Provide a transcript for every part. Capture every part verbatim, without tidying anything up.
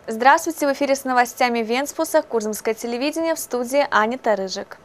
Здравствуйте! В эфире с новостями Венспуса, Курзамское телевидение, в студии Анита Рыжик.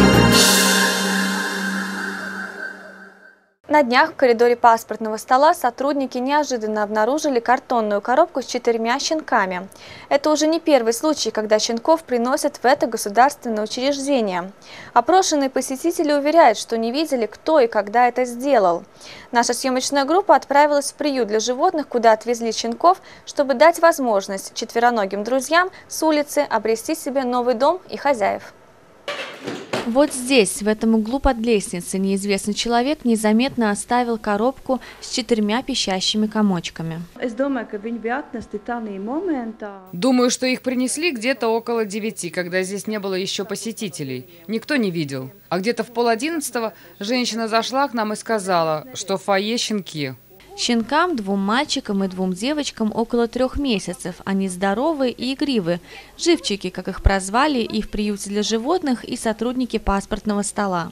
На днях в коридоре паспортного стола сотрудники неожиданно обнаружили картонную коробку с четырьмя щенками. Это уже не первый случай, когда щенков приносят в это государственное учреждение. Опрошенные посетители уверяют, что не видели, кто и когда это сделал. Наша съемочная группа отправилась в приют для животных, куда отвезли щенков, чтобы дать возможность четвероногим друзьям с улицы обрести себе новый дом и хозяев. Вот здесь, в этом углу под лестницей, неизвестный человек незаметно оставил коробку с четырьмя пищащими комочками. Думаю, что их принесли где-то около девяти, когда здесь не было еще посетителей. Никто не видел. А где-то в пол одиннадцатого женщина зашла к нам и сказала, что в фойе щенки. Щенкам, двум мальчикам и двум девочкам около трех месяцев. Они здоровые и игривы. Живчики, как их прозвали, и в приюте для животных, и сотрудники паспортного стола.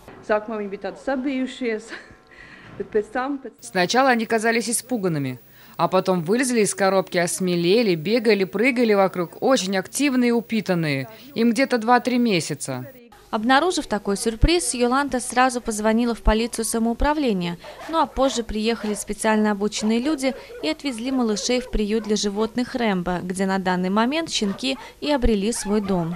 Сначала они казались испуганными, а потом вылезли из коробки, осмелели, бегали, прыгали вокруг, очень активные и упитанные. Им где-то два-три месяца. Обнаружив такой сюрприз, Йоланта сразу позвонила в полицию самоуправления, ну а позже приехали специально обученные люди и отвезли малышей в приют для животных Рэмбо, где на данный момент щенки и обрели свой дом.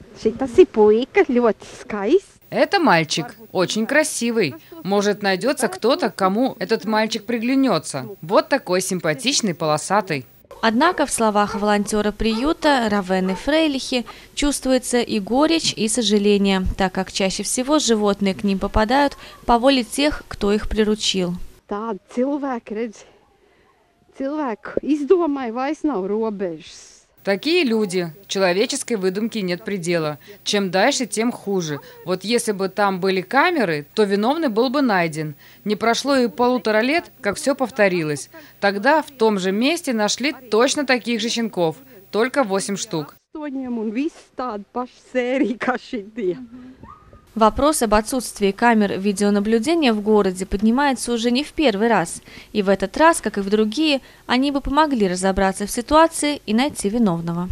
Это мальчик, очень красивый. Может, найдется кто-то, кому этот мальчик приглянется. Вот такой симпатичный, полосатый. Однако в словах волонтера приюта Равены Фрейлихи чувствуется и горечь, и сожаление, так как чаще всего животные к ним попадают по воле тех, кто их приручил. Такие люди. Человеческой выдумки нет предела. Чем дальше, тем хуже. Вот если бы там были камеры, то виновный был бы найден. Не прошло и полутора лет, как все повторилось. Тогда в том же месте нашли точно таких же щенков. Только восемь штук. Вопрос об отсутствии камер видеонаблюдения в городе поднимается уже не в первый раз. И в этот раз, как и в другие, они бы помогли разобраться в ситуации и найти виновного.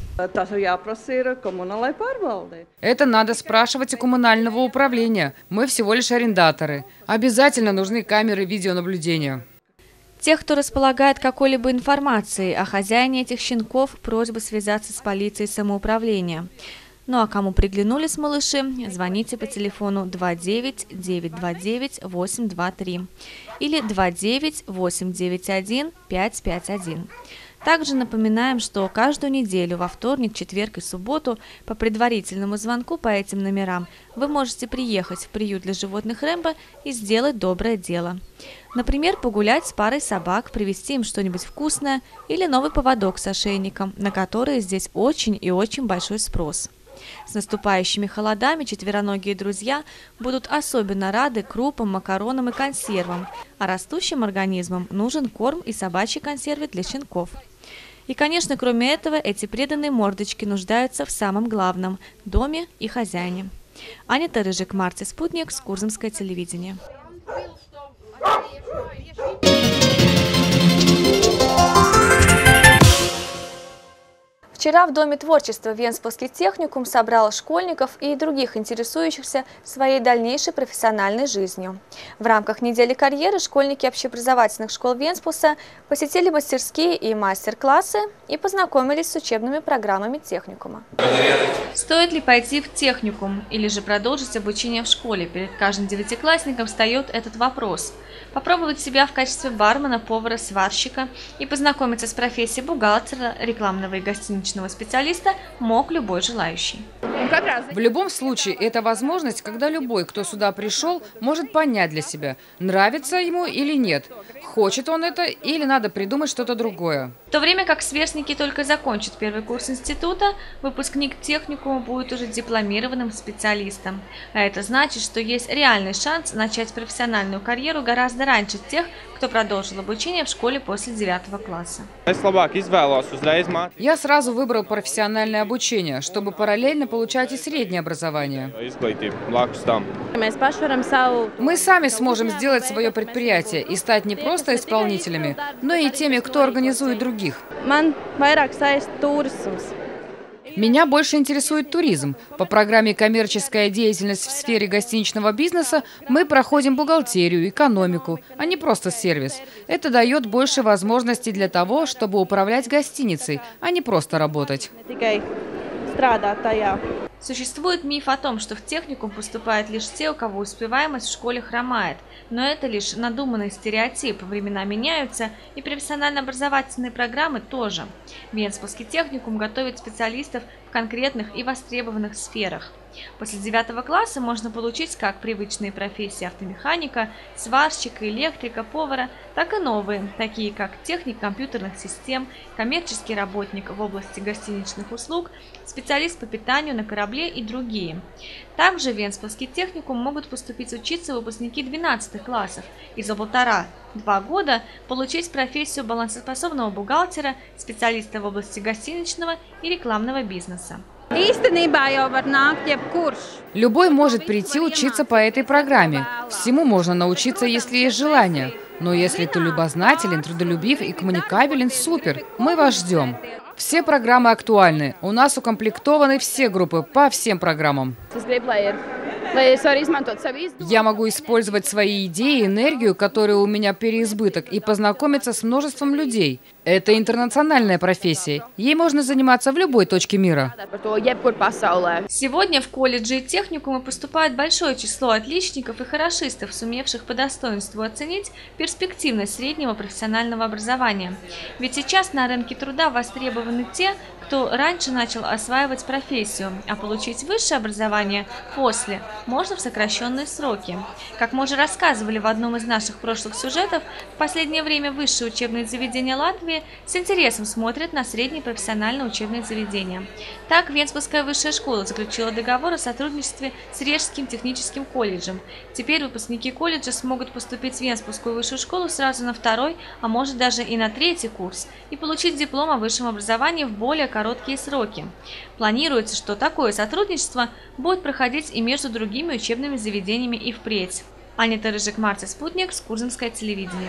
Это надо спрашивать у коммунального управления. Мы всего лишь арендаторы. Обязательно нужны камеры видеонаблюдения. Тех, кто располагает какой-либо информацией о хозяине этих щенков, просьба связаться с полицией самоуправления. Ну а кому приглянулись малыши, звоните по телефону два девять девять два девять восемь два три или два девять восемь девять один пять пять один. Также напоминаем, что каждую неделю во вторник, четверг и субботу по предварительному звонку по этим номерам вы можете приехать в приют для животных Рэмбо и сделать доброе дело. Например, погулять с парой собак, привезти им что-нибудь вкусное или новый поводок с ошейником, на который здесь очень и очень большой спрос. С наступающими холодами четвероногие друзья будут особенно рады крупам, макаронам и консервам, а растущим организмам нужен корм и собачьи консервы для щенков. И, конечно, кроме этого, эти преданные мордочки нуждаются в самом главном – доме и хозяине. Анита Рыжик, Марти Спутник, Курзамское телевидение. Вчера в Доме творчества Венспусский техникум собрал школьников и других интересующихся своей дальнейшей профессиональной жизнью. В рамках недели карьеры школьники общеобразовательных школ Венспуса посетили мастерские и мастер-классы и познакомились с учебными программами техникума. Стоит ли пойти в техникум или же продолжить обучение в школе? Перед каждым девятиклассником встает этот вопрос. Попробовать себя в качестве бармена, повара, сварщика и познакомиться с профессией бухгалтера, рекламного и гостиничного специалиста мог любой желающий. В любом случае, это возможность, когда любой, кто сюда пришел, может понять для себя, нравится ему или нет, хочет он это или надо придумать что-то другое. В то время как сверстники только закончат первый курс института, выпускник техникума будет уже дипломированным специалистом. А это значит, что есть реальный шанс начать профессиональную карьеру гораздо раньше тех, кто продолжил обучение в школе после девятого класса. Я сразу выбрал профессиональное обучение, чтобы параллельно получать и среднее образование. Мы сами сможем сделать свое предприятие и стать не просто исполнителями, но и теми, кто организует других. Меня больше интересует туризм. По программе «Коммерческая деятельность в сфере гостиничного бизнеса» мы проходим бухгалтерию, экономику, а не просто сервис. Это дает больше возможностей для того, чтобы управлять гостиницей, а не просто работать. Существует миф о том, что в техникум поступают лишь те, у кого успеваемость в школе хромает. Но это лишь надуманный стереотип. Времена меняются, и профессионально-образовательные программы тоже. Венспилский техникум готовит специалистов в конкретных и востребованных сферах. После девятого класса можно получить как привычные профессии автомеханика, сварщика, электрика, повара, так и новые, такие как техник компьютерных систем, коммерческий работник в области гостиничных услуг, специалист по питанию на корабле и другие. Также в Венспилский техникум могут поступить учиться выпускники двенадцатых классов и за полтора-два года получить профессию балансоспособного бухгалтера, специалиста в области гостиничного и рекламного бизнеса. Любой может прийти учиться по этой программе. Всему можно научиться, если есть желание. Но если ты любознателен, трудолюбив и коммуникабелен, супер, мы вас ждем. Все программы актуальны. У нас укомплектованы все группы по всем программам. Я могу использовать свои идеи и энергию, которые у меня переизбыток, и познакомиться с множеством людей. Это интернациональная профессия. Ей можно заниматься в любой точке мира. Сегодня в колледжи и техникумы поступает большое число отличников и хорошистов, сумевших по достоинству оценить перспективность среднего профессионального образования. Ведь сейчас на рынке труда востребованы те, кто раньше начал осваивать профессию, а получить высшее образование после можно в сокращенные сроки. Как мы уже рассказывали в одном из наших прошлых сюжетов, в последнее время высшие учебные заведения Латвии с интересом смотрят на средние профессиональные учебные заведения. Так, Венспилская высшая школа заключила договор о сотрудничестве с Рижским техническим колледжем. Теперь выпускники колледжа смогут поступить в Венспилскую высшую школу сразу на второй, а может даже и на третий курс, и получить диплом о высшем образовании в более короткие сроки. Планируется, что такое сотрудничество будет проходить и между другими учебными заведениями и впредь. Анита Рыжик, Марти Спутник, Скурзамское телевидение.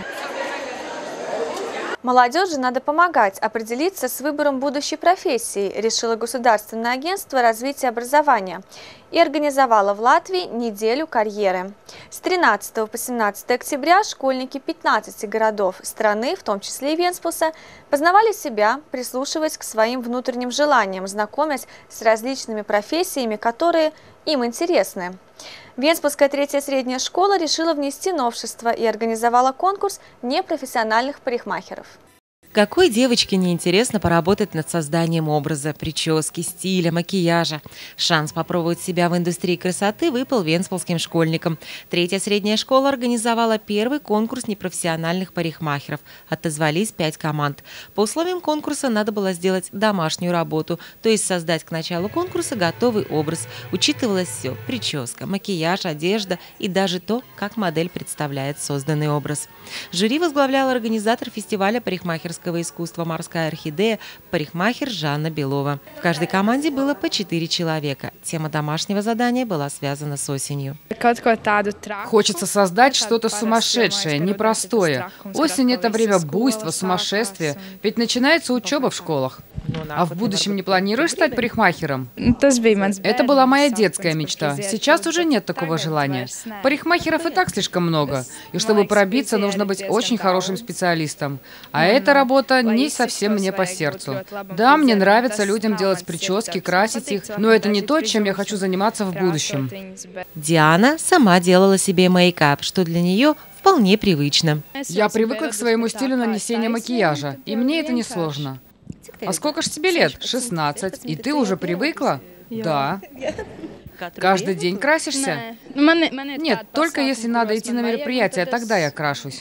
Молодежи надо помогать определиться с выбором будущей профессии, решило Государственное агентство развития образования и организовало в Латвии неделю карьеры. С тринадцатого по семнадцатое октября школьники пятнадцати городов страны, в том числе и Венспилса, познавали себя, прислушиваясь к своим внутренним желаниям, знакомясь с различными профессиями, которые им интересны. Венспилская третья средняя школа решила внести новшество и организовала конкурс непрофессиональных парикмахеров. Какой девочке не интересно поработать над созданием образа, прически, стиля, макияжа? Шанс попробовать себя в индустрии красоты выпал венспилским школьникам. Третья средняя школа организовала первый конкурс непрофессиональных парикмахеров. Отозвались пять команд. По условиям конкурса надо было сделать домашнюю работу, то есть создать к началу конкурса готовый образ. Учитывалось все – прическа, макияж, одежда и даже то, как модель представляет созданный образ. Жюри возглавлял организатор фестиваля парикмахерского искусства «Морская орхидея» парикмахер Жанна Белова. В каждой команде было по четыре человека. Тема домашнего задания была связана с осенью. Хочется создать что-то сумасшедшее, непростое. Осень – это время буйства, сумасшествия, ведь начинается учеба в школах. А в будущем не планируешь стать парикмахером? Это была моя детская мечта. Сейчас уже нет такого желания. Парикмахеров и так слишком много. И чтобы пробиться, нужно быть очень хорошим специалистом. А эта работа не совсем мне по сердцу. Да, мне нравится людям делать прически, красить их, но это не то, чем я хочу заниматься в будущем. Диана сама делала себе мейкап, что для нее вполне привычно. Я привыкла к своему стилю нанесения макияжа, и мне это не сложно. А сколько ж тебе лет? шестнадцать. И ты уже привыкла? Да. Каждый день красишься? Нет, только если надо идти на мероприятие, тогда я крашусь.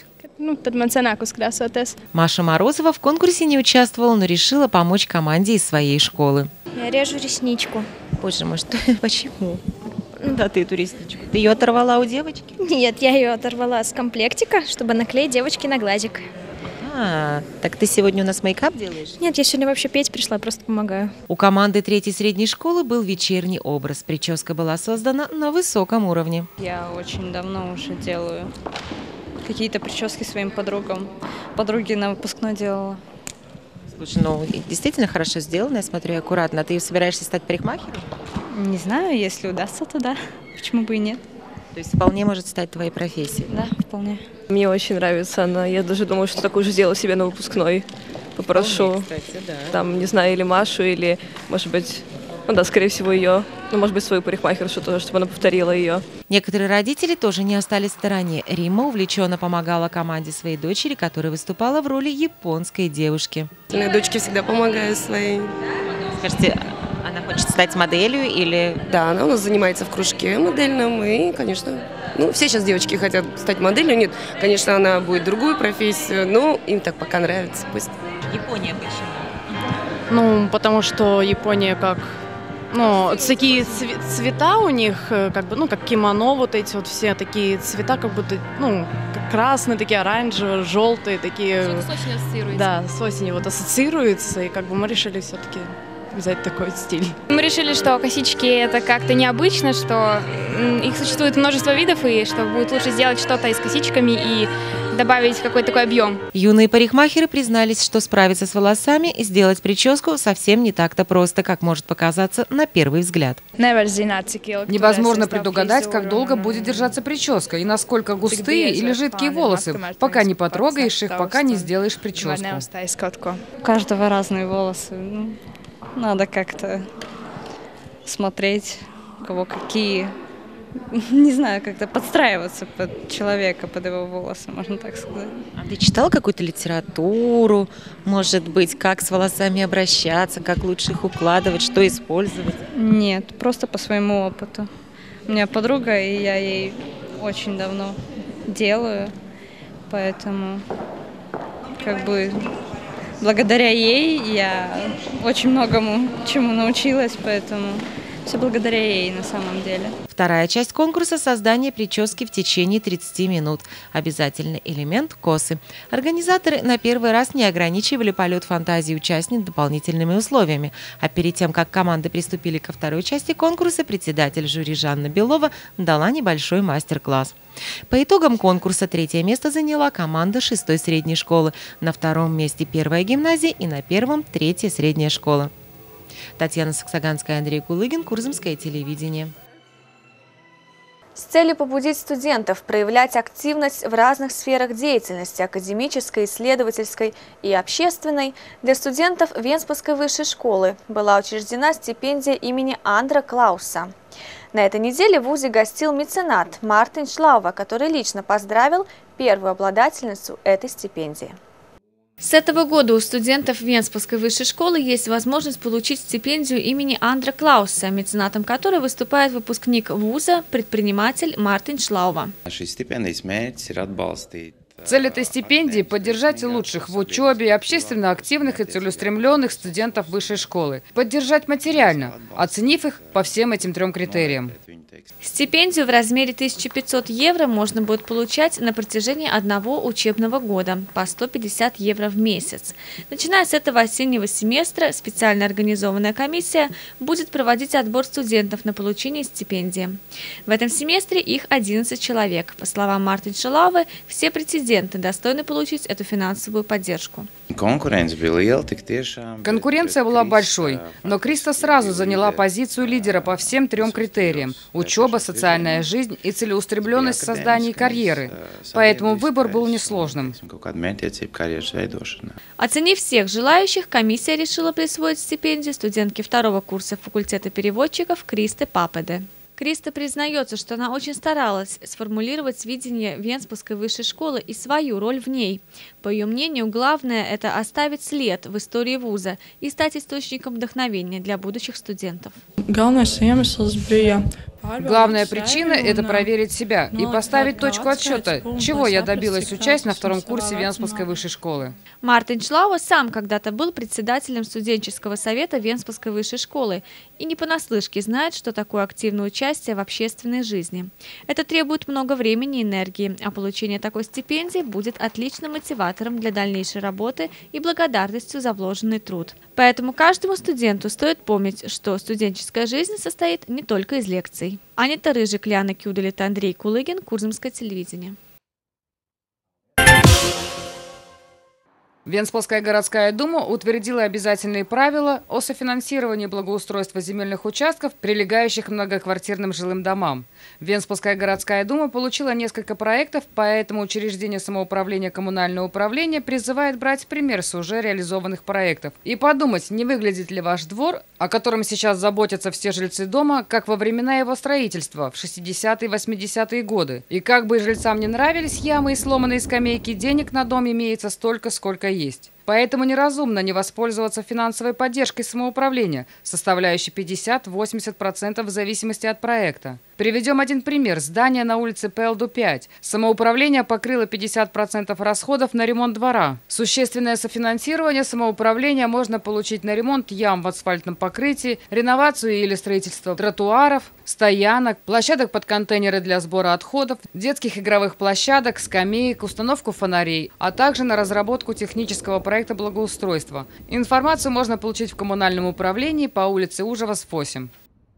Маша Морозова в конкурсе не участвовала, но решила помочь команде из своей школы. Я режу ресничку. Боже мой, что? Почему? Ну да, ты туристичка. Ты ее оторвала у девочки? Нет, я ее оторвала с комплектика, чтобы наклеить девочке на глазик. А, так ты сегодня у нас мейкап делаешь? Нет, я сегодня вообще петь пришла, просто помогаю. У команды третьей средней школы был вечерний образ. Прическа была создана на высоком уровне. Я очень давно уже делаю какие-то прически своим подругам. Подруги на выпускной делала. Слушай, ну действительно хорошо сделано, я смотрю, и аккуратно. Ты собираешься стать парикмахером? Не знаю, если удастся, то да. Почему бы и нет? То есть вполне может стать твоей профессией? Да, вполне. Мне очень нравится она. Я даже думаю, что такую же сделаю себе на выпускной. Попрошу, Вполне, кстати, да. там, не знаю, или Машу, или, может быть, ну да, скорее всего, ее. Ну, может быть, свою парикмахершу тоже, чтобы она повторила ее. Некоторые родители тоже не остались в стороне. Римма увлеченно помогала команде своей дочери, которая выступала в роли японской девушки. Дочке всегда помогаю своей. Скажите, она хочет стать моделью или... Да, она у нас занимается в кружке модельном, и, конечно, ну, все сейчас девочки хотят стать моделью. Нет, конечно, она будет другую профессию, но им так пока нравится. Пусть. Япония почему? Ну, потому что Япония как... Ну, такие цвета у них, как бы, ну, как кимоно, вот эти вот все такие цвета, как будто, ну, как красные, такие оранжевые, желтые, такие... С осенью ассоциируется. Да, с осенью вот ассоциируется, и как бы мы решили все-таки взять такой стиль. Мы решили, что косички это как-то необычно, что их существует множество видов, и что будет лучше сделать что-то и с косичками и добавить какой-то такой объем. Юные парикмахеры признались, что справиться с волосами и сделать прическу совсем не так-то просто, как может показаться на первый взгляд. Невозможно предугадать, как долго будет держаться прическа и насколько густые или жидкие волосы, пока не потрогаешь их, пока не сделаешь прическу. У каждого разные волосы. Ну, надо как-то смотреть, у кого какие. Не знаю, как-то подстраиваться под человека, под его волосы, можно так сказать. А ты читал какую-то литературу, может быть, как с волосами обращаться, как лучше их укладывать, что использовать? Нет, просто по своему опыту. У меня подруга, и я ей очень давно делаю, поэтому как бы благодаря ей я очень многому чему научилась, поэтому все благодаря ей на самом деле. Вторая часть конкурса – создание прически в течение тридцати минут. Обязательный элемент – косы. Организаторы на первый раз не ограничивали полет фантазии участниц дополнительными условиями. А перед тем, как команды приступили ко второй части конкурса, председатель жюри Жанна Белова дала небольшой мастер-класс. По итогам конкурса третье место заняла команда шестой средней школы, на втором месте первая гимназия и на первом – третья средняя школа. Татьяна Саксаганская, Андрей Кулыгин, Курзамское телевидение. С целью побудить студентов проявлять активность в разных сферах деятельности – академической, исследовательской и общественной, для студентов Венспасской высшей школы была учреждена стипендия имени Андра Клауса. На этой неделе в вузе гостил меценат Мартин Шлаува, который лично поздравил первую обладательницу этой стипендии. С этого года у студентов Венспасской высшей школы есть возможность получить стипендию имени Андра Клауса, меценатом которой выступает выпускник вуза, предприниматель Мартин Шлаува. Цель этой стипендии – поддержать лучших в учебе, общественно активных и целеустремленных студентов высшей школы. Поддержать материально, оценив их по всем этим трем критериям. Стипендию в размере тысяча пятьсот евро можно будет получать на протяжении одного учебного года по сто пятьдесят евро в месяц. Начиная с этого осеннего семестра специально организованная комиссия будет проводить отбор студентов на получение стипендии. В этом семестре их одиннадцать человек. По словам Мартин Шлаувы, все претенденты достойны получить эту финансовую поддержку. Конкуренция была большой, но Криста сразу заняла позицию лидера по всем трем критериям – учеба, социальная жизнь и целеустремленность в создании карьеры. Поэтому выбор был несложным. Оценив всех желающих, комиссия решила присвоить стипендию студентке второго курса факультета переводчиков Кристе Папеде. Криста признается, что она очень старалась сформулировать видение Венспасской высшей школы и свою роль в ней. По ее мнению, главное – это оставить след в истории вуза и стать источником вдохновения для будущих студентов. Главная причина – это проверить себя и поставить точку отсчета, чего я добилась, учась на втором курсе Венспилской высшей школы. Мартин Шлауа сам когда-то был председателем студенческого совета Венспилской высшей школы и не понаслышке знает, что такое активное участие в общественной жизни. Это требует много времени и энергии, а получение такой стипендии будет отличным мотиватором для дальнейшей работы и благодарностью за вложенный труд. Поэтому каждому студенту стоит помнить, что студенческая жизнь состоит не только из лекций. Анита Рыжик, Лиана Кюделит, Андрей Кулыгин, Курзамское телевидение. Венспилская городская дума утвердила обязательные правила о софинансировании благоустройства земельных участков, прилегающих к многоквартирным жилым домам. Венспилская городская дума получила несколько проектов, поэтому учреждение самоуправления коммунального управления призывает брать пример с уже реализованных проектов и подумать, не выглядит ли ваш двор, о котором сейчас заботятся все жильцы дома, как во времена его строительства в шестидесятые и восьмидесятые годы. И как бы жильцам не нравились ямы и сломанные скамейки, денег на дом имеется столько, сколько есть. есть. Поэтому неразумно не воспользоваться финансовой поддержкой самоуправления, составляющей пятьдесят-восемьдесят процентов в зависимости от проекта. Приведем один пример. Здание на улице Пелду пять. Самоуправление покрыло пятьдесят процентов расходов на ремонт двора. Существенное софинансирование самоуправления можно получить на ремонт ям в асфальтном покрытии, реновацию или строительство тротуаров, стоянок, площадок под контейнеры для сбора отходов, детских игровых площадок, скамеек, установку фонарей, а также на разработку технического проекта проекта благоустройства. Информацию можно получить в коммунальном управлении по улице Ужевас, восемь.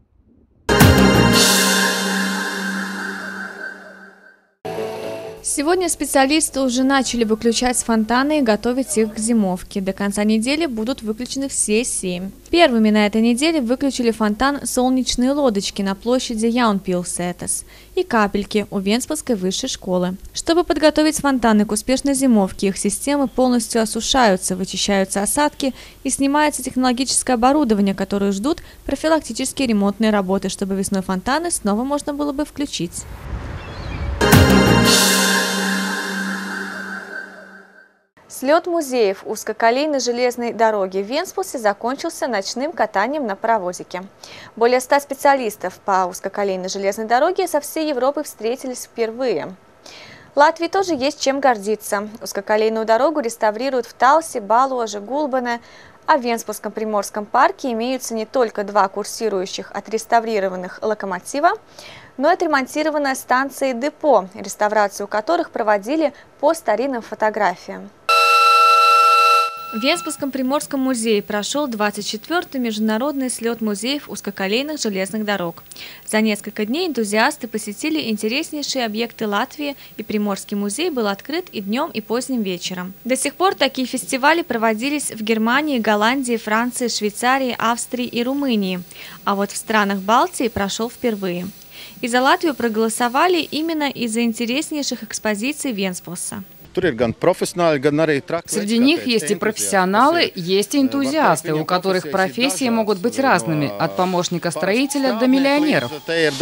Сегодня специалисты уже начали выключать фонтаны и готовить их к зимовке. До конца недели будут выключены все семь. Первыми на этой неделе выключили фонтан «Солнечные лодочки» на площади Яунпилсетес и капельки у Венспилской высшей школы. Чтобы подготовить фонтаны к успешной зимовке, их системы полностью осушаются, вычищаются осадки и снимается технологическое оборудование, которое ждут профилактические ремонтные работы, чтобы весной фонтаны снова можно было бы включить. Слет музеев узкоколейной железной дороги в Венспилсе закончился ночным катанием на паровозике. Более ста специалистов по узкоколейной железной дороге со всей Европы встретились впервые. Латвии тоже есть чем гордиться. Узкоколейную дорогу реставрируют в Талсе, Баложе, Гулбене, а в Венспилском приморском парке имеются не только два курсирующих отреставрированных локомотива, но и отремонтированная станция и депо, реставрацию которых проводили по старинным фотографиям. В Венспилском приморском музее прошел двадцать четвёртый международный слет музеев узкоколейных железных дорог. За несколько дней энтузиасты посетили интереснейшие объекты Латвии, и Приморский музей был открыт и днем, и поздним вечером. До сих пор такие фестивали проводились в Германии, Голландии, Франции, Швейцарии, Австрии и Румынии, а вот в странах Балтии прошел впервые. И за Латвию проголосовали именно из-за интереснейших экспозиций Венспилса. Среди них есть и профессионалы, есть и энтузиасты, у которых профессии могут быть разными, от помощника строителя до миллионеров.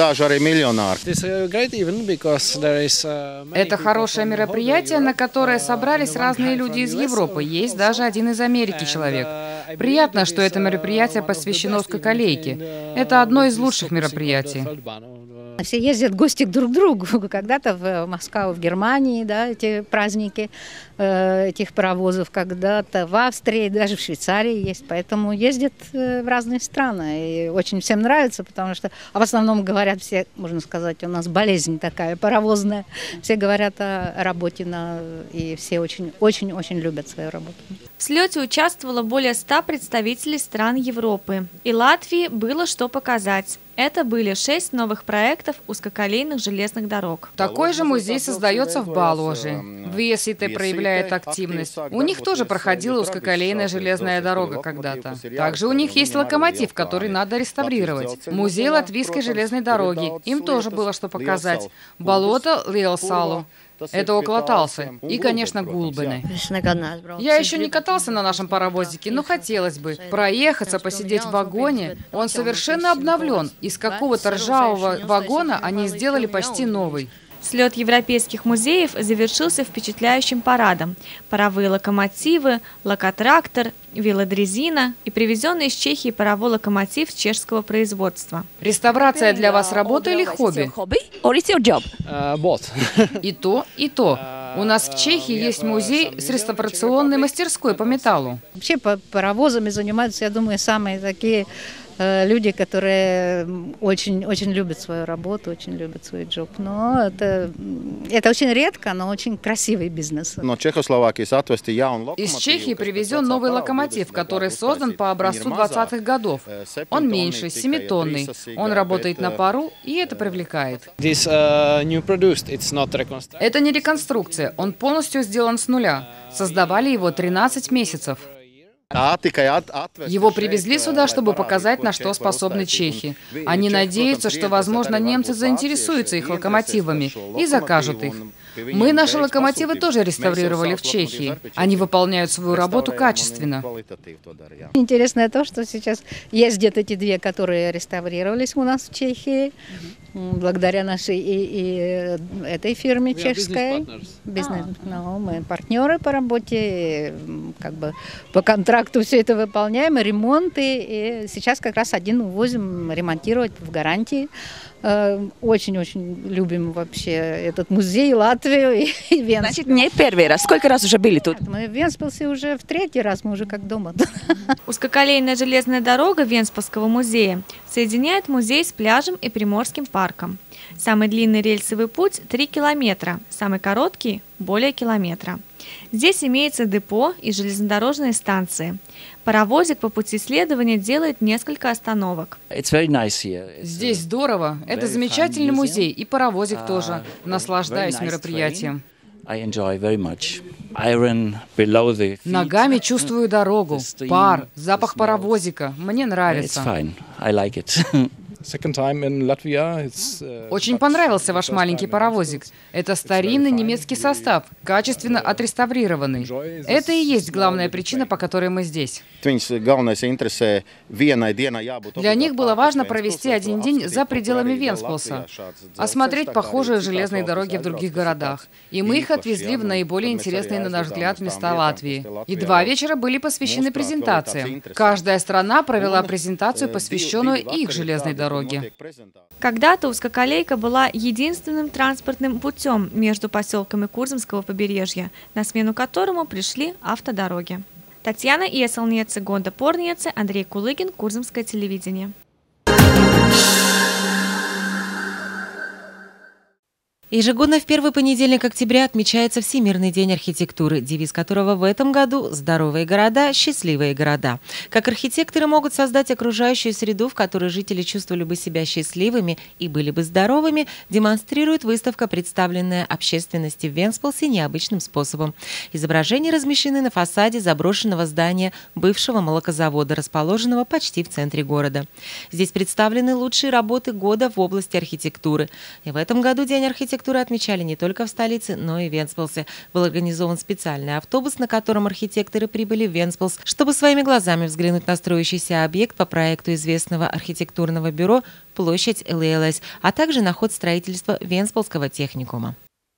Это хорошее мероприятие, на которое собрались разные люди из Европы, есть даже один из Америки человек. Приятно, что это мероприятие посвящено узкоколейке. Это одно из лучших мероприятий. Все ездят в гости друг к другу. Когда-то в Москву, в Германии, да, эти праздники э, этих паровозов, когда-то в Австрии, даже в Швейцарии есть. Поэтому ездят э, в разные страны. И очень всем нравится, потому что а в основном говорят все, можно сказать, у нас болезнь такая паровозная. Все говорят о работе, на, и все очень-очень-очень любят свою работу. В слете участвовало более ста представителей стран Европы. И Латвии было что показать. Это были шесть новых проектов узкоколейных железных дорог. Такой же музей создается в Баложе. ВСИТ проявляет активность. У них тоже проходила узкоколейная железная дорога когда-то. Также у них есть локомотив, который надо реставрировать. Музей латвийской железной дороги. Им тоже было что показать. Болото Лиелсалу. Это около Талсы. И, конечно, Гулбены. Я еще не катался на нашем паровозике, но хотелось бы проехаться, посидеть в вагоне. Он совершенно обновлен. Из какого-то ржавого вагона они сделали почти новый. Слет европейских музеев завершился впечатляющим парадом. Паровые локомотивы, локотрактор, велодрезина и привезенный из Чехии паровой локомотив чешского производства. Реставрация для вас работа или хобби? И то, и то. У нас в Чехии есть музей с реставрационной мастерской по металлу. Вообще паровозами занимаются, я думаю, самые такие люди, которые очень, очень любят свою работу, очень любят свой джоб. Но это, это очень редко, но очень красивый бизнес. Из Чехии привезен новый локомотив, который создан по образцу двадцатых годов. Он меньше, семитонный. Он работает на пару, и это привлекает. Это не реконструкция, он полностью сделан с нуля. Создавали его тринадцать месяцев. Его привезли сюда, чтобы показать, на что способны чехи. Они надеются, что, возможно, немцы заинтересуются их локомотивами и закажут их. Мы наши локомотивы тоже реставрировали в Чехии. Они выполняют свою работу качественно. Интересно то, что сейчас ездят эти две, которые реставрировались у нас в Чехии, благодаря нашей и, и этой фирме чешской. Бизнес, ну, мы партнеры по работе, как бы по контракту все это выполняем, ремонты. И сейчас как раз один увозим ремонтировать в гарантии. Очень-очень любим вообще этот музей, Латвию и Венспилс. Значит, не первый раз. Сколько раз уже были тут? Мы в Венспилсе уже в третий раз, мы уже как дома. Узкоколейная железная дорога Венспилсского музея соединяет музей с пляжем и Приморским парком. Самый длинный рельсовый путь – три километра, самый короткий – более километра. Здесь имеется депо и железнодорожные станции. Паровозик по пути следования делает несколько остановок. Здесь здорово. Это замечательный музей, и паровозик тоже. Наслаждаюсь мероприятием. Ногами чувствую дорогу, пар, запах паровозика. Мне нравится. Очень понравился ваш маленький паровозик. Это старинный немецкий состав, качественно отреставрированный. Это и есть главная причина, по которой мы здесь. Для них было важно провести один день за пределами Венспилса, осмотреть похожие железные дороги в других городах. И мы их отвезли в наиболее интересные, на наш взгляд, места Латвии. И два вечера были посвящены презентациям. Каждая страна провела презентацию, посвященную их железной дороге. Когда-то узкоколейка была единственным транспортным путем между поселками Курзамского побережья, на смену которому пришли автодороги. Татьяна Еселнеце, Гонда Порнеце, Андрей Кулыгин, Курзамское телевидение. Ежегодно в первый понедельник октября отмечается Всемирный день архитектуры, девиз которого в этом году «Здоровые города, счастливые города». Как архитекторы могут создать окружающую среду, в которой жители чувствовали бы себя счастливыми и были бы здоровыми, демонстрирует выставка, представленная общественности в Венспилсе необычным способом. Изображения размещены на фасаде заброшенного здания бывшего молокозавода, расположенного почти в центре города. Здесь представлены лучшие работы года в области архитектуры. И в этом году День архитектуры отмечали не только в столице, но и в Венспилсе. Был организован специальный автобус, на котором архитекторы прибыли в Венспилс, чтобы своими глазами взглянуть на строящийся объект по проекту известного архитектурного бюро «Площадь эл эл эс», а также на ход строительства Венспилсского техникума.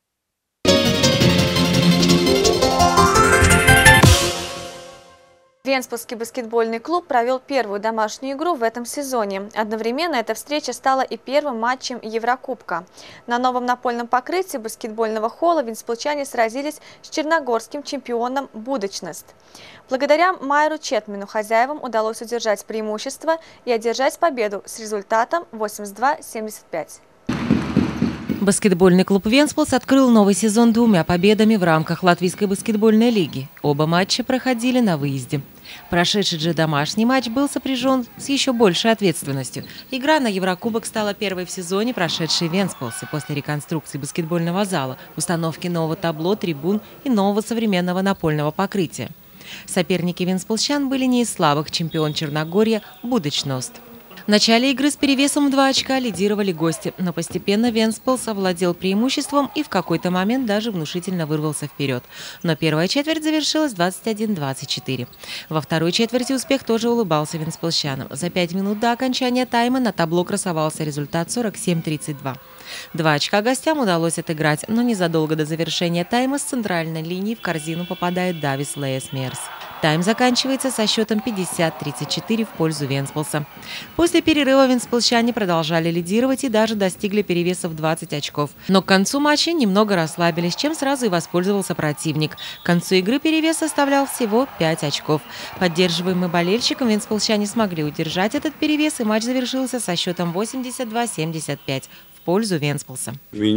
Венспилсский баскетбольный клуб провел первую домашнюю игру в этом сезоне. Одновременно эта встреча стала и первым матчем Еврокубка. На новом напольном покрытии баскетбольного холла венспилчане сразились с черногорским чемпионом Будочнест. Благодаря Майру Четмину хозяевам удалось удержать преимущество и одержать победу с результатом восемьдесят два семьдесят пять. Баскетбольный клуб «Венспилс» открыл новый сезон двумя победами в рамках Латвийской баскетбольной лиги. Оба матча проходили на выезде. Прошедший же домашний матч был сопряжен с еще большей ответственностью. Игра на Еврокубок стала первой в сезоне, прошедшей в Венспилсе после реконструкции баскетбольного зала, установки нового табло, трибун и нового современного напольного покрытия. Соперники венспилсчан были не из слабых, чемпион Черногория Будочнест. В начале игры с перевесом в два очка лидировали гости, но постепенно Вентспилс овладел преимуществом и в какой-то момент даже внушительно вырвался вперед. Но первая четверть завершилась двадцать один двадцать четыре. Во второй четверти успех тоже улыбался вентспилсчанам. За пять минут до окончания тайма на табло красовался результат сорок семь тридцать два. Два очка гостям удалось отыграть, но незадолго до завершения тайма с центральной линии в корзину попадает Давис Лейес-Мерс. Тайм заканчивается со счетом пятьдесят тридцать четыре в пользу Вентспилса. После перерыва вентспилсчане продолжали лидировать и даже достигли перевеса в двадцать очков. Но к концу матча немного расслабились, чем сразу и воспользовался противник. К концу игры перевес составлял всего пять очков. Поддерживаемые болельщиком вентспилсчане смогли удержать этот перевес, и матч завершился со счетом восемьдесят два семьдесят пять в пользу Вентспилса.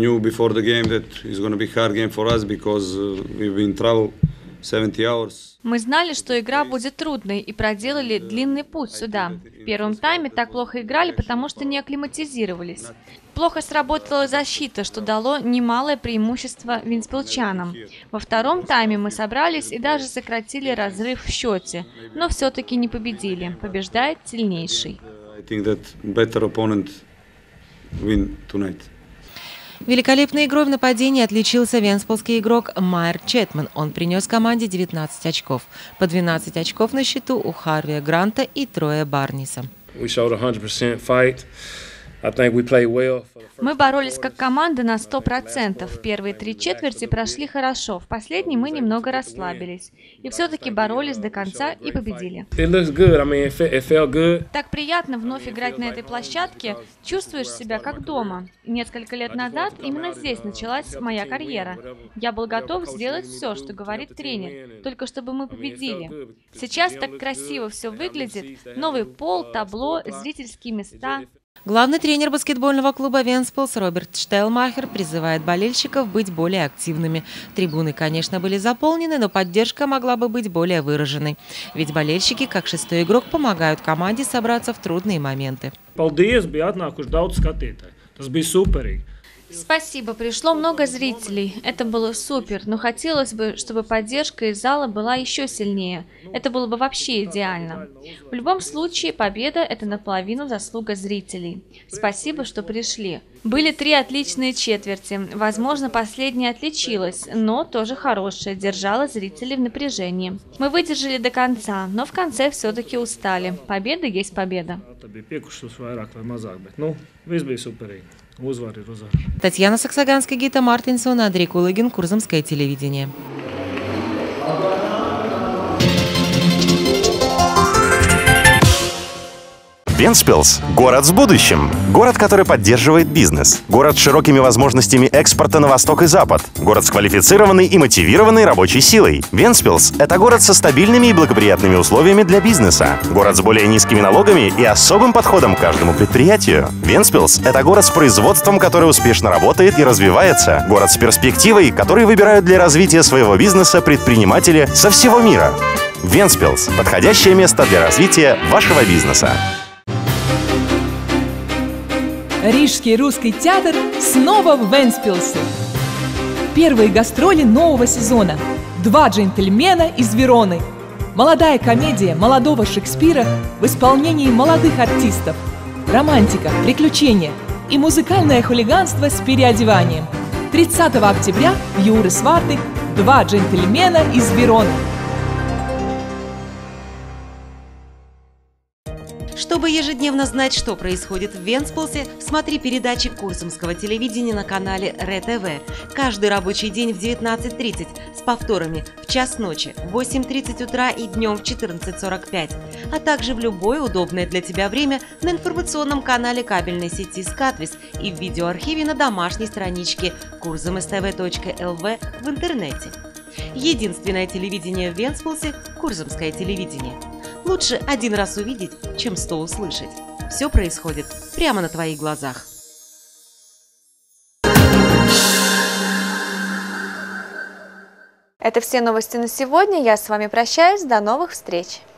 Мы знали, что игра будет трудной, и проделали длинный путь сюда. В первом тайме так плохо играли, потому что не акклиматизировались. Плохо сработала защита, что дало немалое преимущество вентспилсчанам. Во втором тайме мы собрались и даже сократили разрыв в счете, но все-таки не победили. Побеждает сильнейший. Великолепной игрой в нападении отличился вентспилский игрок Майер Четман. Он принес команде девятнадцать очков. По двенадцать очков на счету у Харви Гранта и Троя Барниса. Мы боролись как команда на сто процентов. Первые три четверти прошли хорошо, в последней мы немного расслабились. И все-таки боролись до конца и победили. Так приятно вновь играть на этой площадке, чувствуешь себя как дома. Несколько лет назад именно здесь началась моя карьера. Я был готов сделать все, что говорит тренер, только чтобы мы победили. Сейчас так красиво все выглядит. Новый пол, табло, зрительские места. Главный тренер баскетбольного клуба Вентспилс Роберт Штейлмахер призывает болельщиков быть более активными. Трибуны, конечно, были заполнены, но поддержка могла бы быть более выраженной. Ведь болельщики, как шестой игрок, помогают команде собраться в трудные моменты. Спасибо, пришло много зрителей. Это было супер, но хотелось бы, чтобы поддержка из зала была еще сильнее. Это было бы вообще идеально. В любом случае, победа – это наполовину заслуга зрителей. Спасибо, что пришли. Были три отличные четверти. Возможно, последняя отличилась, но тоже хорошая, держала зрителей в напряжении. Мы выдержали до конца, но в конце все-таки устали. Победа есть победа. Татьяна Саксаганская, Гита Мартинсон, Андрей Кулыгин, Курзамское телевидение. Вентспилс – город с будущим. Город, который поддерживает бизнес. Город с широкими возможностями экспорта на восток и запад. Город с квалифицированной и мотивированной рабочей силой. Вентспилс – это город со стабильными и благоприятными условиями для бизнеса. Город с более низкими налогами и особым подходом к каждому предприятию. Вентспилс – это город с производством, который успешно работает и развивается. Город с перспективой, который выбирают для развития своего бизнеса предприниматели со всего мира. Вентспилс – подходящее место для развития вашего бизнеса. Рижский русский театр снова в Вентспилсе. Первые гастроли нового сезона. Два джентльмена из Вероны. Молодая комедия молодого Шекспира в исполнении молодых артистов. Романтика, приключения и музыкальное хулиганство с переодеванием. тридцатого октября в Юры Сварты «Два джентльмена из Вероны». Чтобы ежедневно знать, что происходит в Вентспилсе, смотри передачи Курзамского телевидения на канале РЕ-ТВ. Каждый рабочий день в девятнадцать тридцать с повторами в час ночи, в восемь тридцать утра и днем в четырнадцать сорок пять, а также в любое удобное для тебя время на информационном канале кабельной сети «Скатвис» и в видеоархиве на домашней страничке курзам эс тэ вэ точка эл вэ в интернете. Единственное телевидение в Вентспилсе – Курзамское телевидение. Лучше один раз увидеть, чем сто услышать. Все происходит прямо на твоих глазах. Это все новости на сегодня. Я с вами прощаюсь. До новых встреч.